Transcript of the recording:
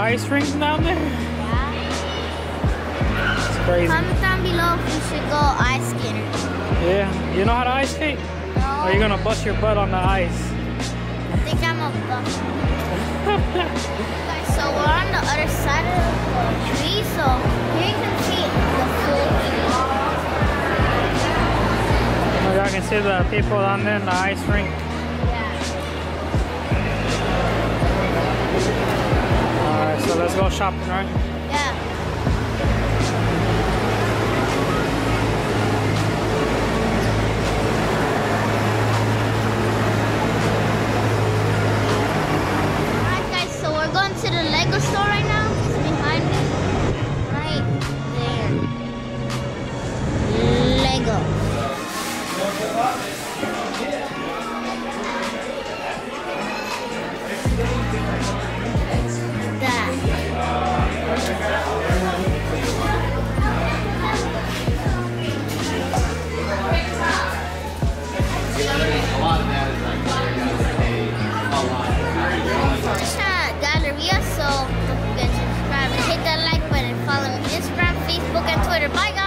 ice rink down there? Yeah. It's crazy. Comment down below if you should go ice skating. Yeah. You know how to ice skate? No. Or are you gonna bust your butt on the ice? I think I'm a bust. Guys, so we're on the other side of the tree, so here you can see the full tree. Oh, y'all can see the people down there in the ice rink. Alright, so let's go shopping, right? Yeah. Alright guys, so we're going to the Lego store right now. It's behind me. Right there. Lego. Galleria, so don't forget to subscribe and hit that like button. Follow me on Instagram, Facebook, and Twitter. Bye, guys.